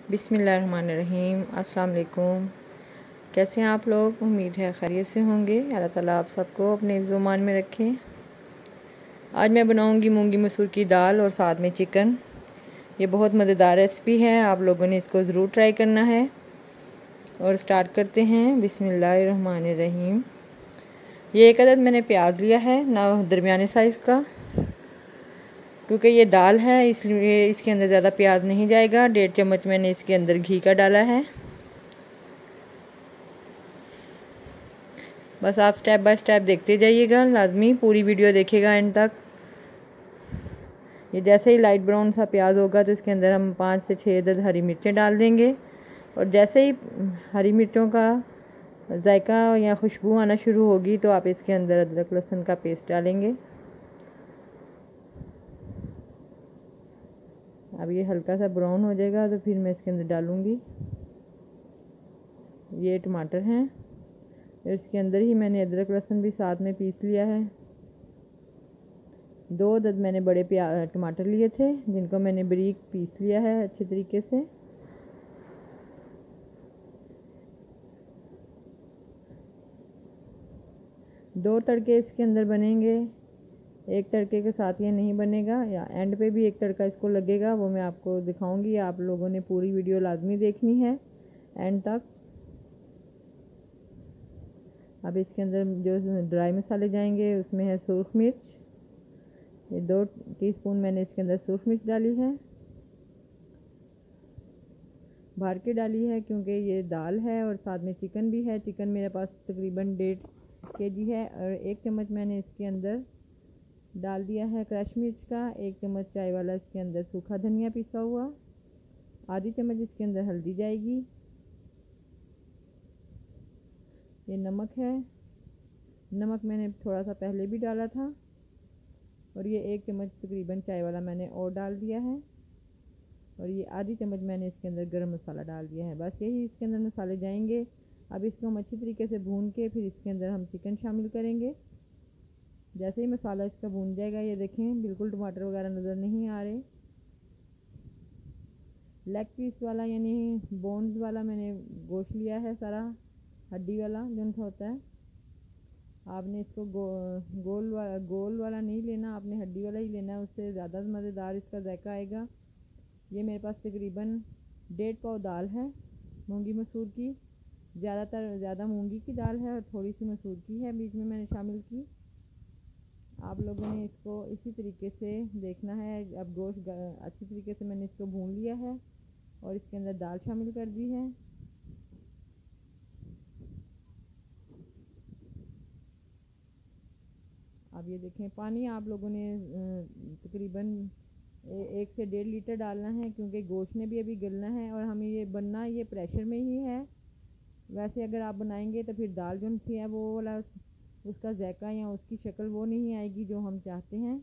बिस्मिल्लाहिर्रहमानिर्रहीम। अस्सलाम वालेकुम। कैसे हैं आप लोग? उम्मीद है खैरियत से होंगे। अल्लाह ताला आप सबको अपने ज़ुबान में रखें। आज मैं बनाऊंगी मूंगी मसूर की दाल और साथ में चिकन। ये बहुत मज़ेदार रेसिपी है, आप लोगों ने इसको ज़रूर ट्राई करना है। और स्टार्ट करते हैं। बिस्मिल्लाहिर्रहमानिर्रहीम। ये एक अदद मैंने प्याज लिया है ना, दरमियाने साइज़ का, क्योंकि ये दाल है इसलिए इसके अंदर ज़्यादा प्याज नहीं जाएगा। 1.5 चम्मच मैंने इसके अंदर घी का डाला है। बस आप स्टेप बाय स्टेप देखते जाइएगा, लाजमी पूरी वीडियो देखिएगा एंड तक। ये जैसे ही लाइट ब्राउन सा प्याज होगा तो इसके अंदर हम 5 से 6 अदद हरी मिर्चें डाल देंगे। और जैसे ही हरी मिर्चों का जायका या खुशबू आना शुरू होगी तो आप इसके अंदर अदरक लहसुन का पेस्ट डालेंगे। अब ये हल्का सा ब्राउन हो जाएगा तो फिर मैं इसके अंदर डालूँगी ये टमाटर हैं। इसके अंदर ही मैंने अदरक लहसुन भी साथ में पीस लिया है। 2 अदद मैंने बड़े टमाटर लिए थे जिनको मैंने बारीक पीस लिया है अच्छे तरीके से। दो तड़के इसके अंदर बनेंगे, एक तड़के के साथ ये नहीं बनेगा, या एंड पे भी एक तड़का इसको लगेगा, वो मैं आपको दिखाऊंगी। आप लोगों ने पूरी वीडियो लाजमी देखनी है एंड तक। अब इसके अंदर जो ड्राई मसाले जाएंगे उसमें है सुरख मिर्च। ये 2 टीस्पून मैंने इसके अंदर सुरख मिर्च डाली है, भर के डाली है क्योंकि ये दाल है और साथ में चिकन भी है। चिकन मेरे पास तकरीबन 1.5 kg है। और 1 चम्मच मैंने इसके अंदर डाल दिया है क्रश मिर्च का। 1 चम्मच चाय वाला इसके अंदर सूखा धनिया पिसा हुआ। आधी चम्मच इसके अंदर हल्दी जाएगी। ये नमक है, नमक मैंने थोड़ा सा पहले भी डाला था। और ये 1 चम्मच तकरीबन चाय वाला मैंने और डाल दिया है। और ये आधी चम्मच मैंने इसके अंदर गरम मसाला डाल दिया है। बस यही इसके अंदर मसाले जाएंगे। अब इसको हम अच्छी तरीके से भून के फिर इसके अंदर हम चिकन शामिल करेंगे। जैसे ही मसाला इसका भून जाएगा, ये देखें बिल्कुल टमाटर वगैरह नज़र नहीं आ रहे। लेग पीस वाला यानी बोन्स वाला मैंने गोश्त लिया है सारा, हड्डी वाला जो होता है। आपने इसको गोल वाला नहीं लेना, आपने हड्डी वाला ही लेना है, उससे ज़्यादा मज़ेदार इसका जायका आएगा। ये मेरे पास तकरीबन 1.5 पाव दाल है मूंगी मसूर की। ज़्यादा मूंगी की दाल है और थोड़ी सी मसूर की है बीच में मैंने शामिल की। आप लोगों ने इसको इसी तरीके से देखना है। अब गोश्त अच्छी तरीके से मैंने इसको भून लिया है और इसके अंदर दाल शामिल कर दी है। अब ये देखें, पानी आप लोगों ने तकरीबन 1 से 1.5 लीटर डालना है क्योंकि गोश्त ने भी अभी गलना है और हमें ये बनना ये प्रेशर में ही है। वैसे अगर आप बनाएंगे तो फिर दाल जो सी है वो वाला उसका जायका या उसकी शक्ल वो नहीं आएगी जो हम चाहते हैं।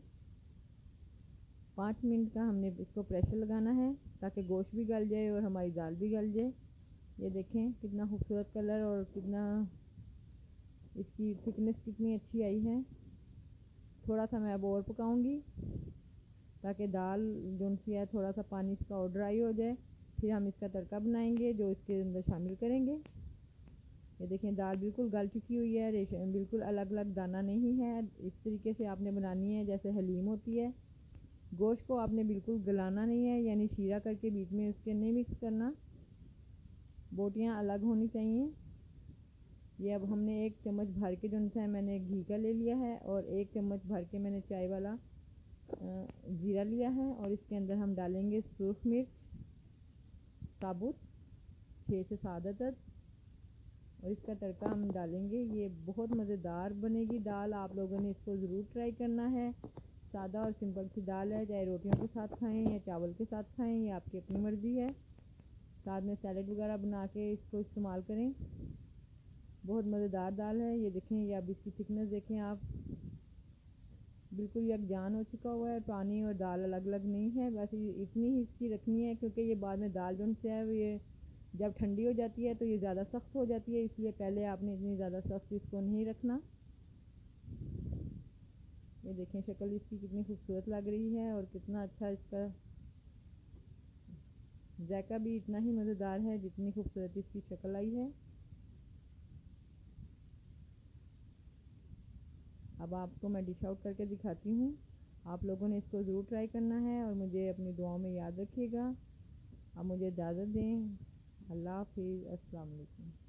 5 मिनट का हमने इसको प्रेशर लगाना है ताकि गोश्त भी गल जाए और हमारी दाल भी गल जाए। ये देखें कितना खूबसूरत कलर और कितना इसकी थिकनेस कितनी अच्छी आई है। थोड़ा सा मैं अब और पकाऊंगी ताकि दाल जो सी है थोड़ा सा पानी इसका और ड्राई हो जाए। फिर हम इसका तड़का बनाएंगे जो इसके अंदर शामिल करेंगे। ये देखें दाल बिल्कुल गल चुकी हुई है, बिल्कुल अलग अलग दाना नहीं है। इस तरीके से आपने बनानी है जैसे हलीम होती है। गोश्त को आपने बिल्कुल गलाना नहीं है, यानी शीरा करके बीच में उसके नहीं मिक्स करना, बोटियाँ अलग होनी चाहिए। ये अब हमने 1 चम्मच भर के जो है मैंने घी का ले लिया है और 1 चम्मच भर के मैंने चाय वाला जीरा लिया है। और इसके अंदर हम डालेंगे सूरख मिर्च साबुत 6 से 7 अदद और इसका तड़का हम डालेंगे। ये बहुत मज़ेदार बनेगी दाल, आप लोगों ने इसको ज़रूर ट्राई करना है। सादा और सिंपल सी दाल है, चाहे रोटियों के साथ खाएं या चावल के साथ खाएं, ये आपकी अपनी मर्ज़ी है। साथ में सैलड वगैरह बना के इसको इस्तेमाल करें। बहुत मज़ेदार दाल है। ये देखें, ये अब इसकी थिकनेस देखें आप, बिल्कुल यकजान हो चुका हुआ है। पानी और दाल अलग अलग नहीं है, बस इतनी ही इसकी रखनी है क्योंकि ये बाद में दाल जो है ये जब ठंडी हो जाती है तो ये ज़्यादा सख्त हो जाती है, इसलिए पहले आपने इतनी ज़्यादा सख्त इसको नहीं रखना। ये देखें शक्ल इसकी कितनी खूबसूरत लग रही है और कितना अच्छा इसका जायका भी इतना ही मज़ेदार है जितनी खूबसूरती इसकी शक्ल आई है। अब आपको मैं डिश आउट करके दिखाती हूँ। आप लोगों ने इसको ज़रूर ट्राई करना है और मुझे अपनी दुआओं में याद रखिएगा। अब मुझे इजाज़त दें। अल्लाह हाफिज़। अस्सलाम वालेकुम।